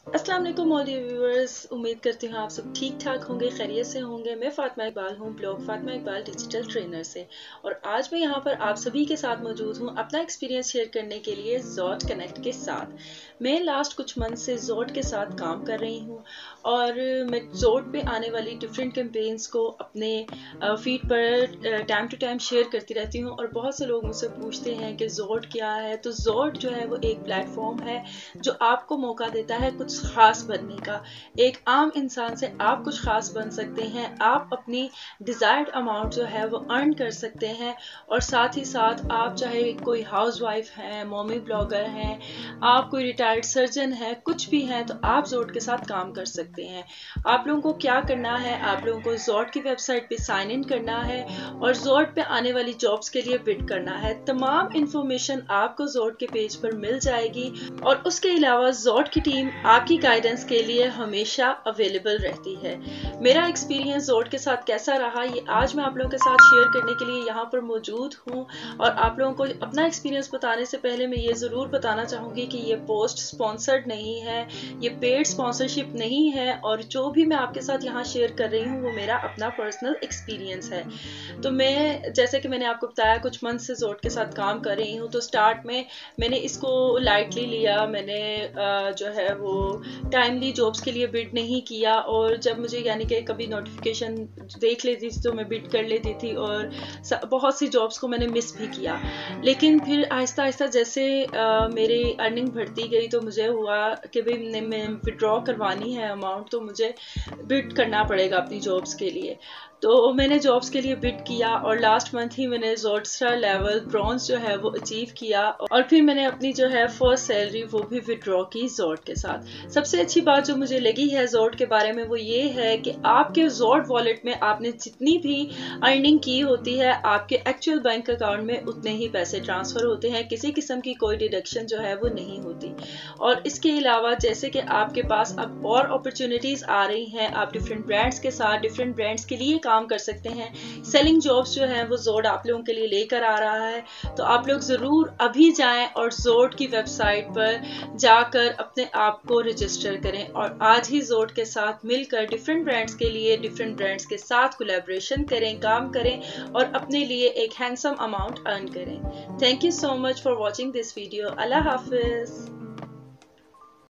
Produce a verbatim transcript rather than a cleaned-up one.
अस्सलाम वालेकुम all viewers, उम्मीद करती हूँ आप सब ठीक ठाक होंगे, खैरियत से होंगे। मैं फातिमा इकबाल हूँ, blog Fatima Iqbal digital trainer से। और आज मैं यहाँ पर आप सभी के साथ मौजूद हूँ अपना एक्सपीरियंस शेयर करने के लिए ज़ोट कनेक्ट के साथ। मैं लास्ट कुछ मंथ से ज़ोट के साथ काम कर रही हूँ और मैं ज़ोट पे आने वाली डिफरेंट कैंपेन्स को अपने फीड पर टाइम टू टाइम शेयर करती रहती हूँ। और बहुत से लोग मुझसे पूछते हैं कि ज़ोट क्या है। तो ज़ोट जो है वो एक प्लेटफॉर्म है जो आपको मौका देता है कुछ खास बनने का। एक आम इंसान से आप कुछ खास बन सकते हैं। आप अपनी डिजायर्ड अमाउंट जो है वो अर्न कर सकते हैं। और साथ ही साथ आप चाहे कोई हाउसवाइफ हैं, मॉमी ब्लॉगर हैं, आप कोई रिटायर्ड सर्जन है, कुछ भी हैं, तो आप ज़ोट के साथ काम कर सकते हैं। आप लोगों को क्या करना है, आप लोगों को ज़ोट की वेबसाइट पे साइन इन करना है और ज़ोट पे आने वाली जॉब्स के लिए बिड करना है। तमाम इंफॉर्मेशन आपको ज़ोट के पेज पर मिल जाएगी और उसके अलावा ज़ोट की टीम आपकी गाइडेंस के लिए हमेशा अवेलेबल रहती है। मेरा एक्सपीरियंस ज़ोट के साथ कैसा रहा, ये आज मैं आप लोगों के साथ शेयर करने के लिए यहाँ पर मौजूद हूँ। और आप लोगों को अपना एक्सपीरियंस बताने से पहले मैं ये ज़रूर बताना चाहूँगी कि ये पोस्ट स्पॉन्सर्ड नहीं है, ये पेड स्पॉन्सरशिप नहीं है, और जो भी मैं आपके साथ यहाँ शेयर कर रही हूँ वो मेरा अपना पर्सनल एक्सपीरियंस है। तो मैं, जैसे कि मैंने आपको बताया, कुछ मंथ से ज़ोट के साथ काम कर रही हूँ। तो स्टार्ट में मैंने इसको लाइटली लिया, मैंने जो है वो टाइमली जॉब्स के लिए बिड नहीं किया। और जब मुझे यानी कि कभी नोटिफिकेशन देख लेती थी तो मैं बिड कर लेती थी, और बहुत सी जॉब्स को मैंने मिस भी किया। लेकिन फिर आहिस्ता आहिस्ता जैसे आ, मेरी अर्निंग बढ़ती गई तो मुझे हुआ कि भाई मैं विड्रॉ करवानी है अमाउंट, तो मुझे बिड करना पड़ेगा अपनी जॉब्स के लिए। तो मैंने जॉब्स के लिए बिड किया और लास्ट मंथ ही मैंने ज़ोटस्टार लेवल ब्रॉन्ज जो है वो अचीव किया। और फिर मैंने अपनी जो है फर्स्ट सैलरी वो भी विड्रॉ की ज़ोट के साथ। सबसे अच्छी बात जो मुझे लगी है ज़ोट के बारे में वो ये है कि आपके ज़ोट वॉलेट में आपने जितनी भी अर्निंग की होती है, आपके एक्चुअल बैंक अकाउंट में उतने ही पैसे ट्रांसफ़र होते हैं। किसी किस्म की कोई डिडक्शन जो है वो नहीं होती। और इसके अलावा जैसे कि आपके पास अब और अपॉर्चुनिटीज़ आ रही हैं, आप डिफरेंट ब्रांड्स के साथ डिफरेंट ब्रांड्स के लिए काम कर सकते हैं। सेलिंग जॉब्स जो हैं वो ज़ोट आप लोगों के लिए लेकर आ रहा है। तो आप लोग ज़रूर अभी जाएं और ज़ोट की वेबसाइट पर जाकर अपने आप को रजिस्टर करें और आज ही ज़ोट के साथ मिलकर डिफरेंट ब्रांड्स के लिए डिफरेंट ब्रांड्स के साथ कोलैबोरेशन करें, काम करें और अपने लिए एक हैंडसम अमाउंट अर्न करें। Thank you so much for watching this video. अल्लाह हाफिज़।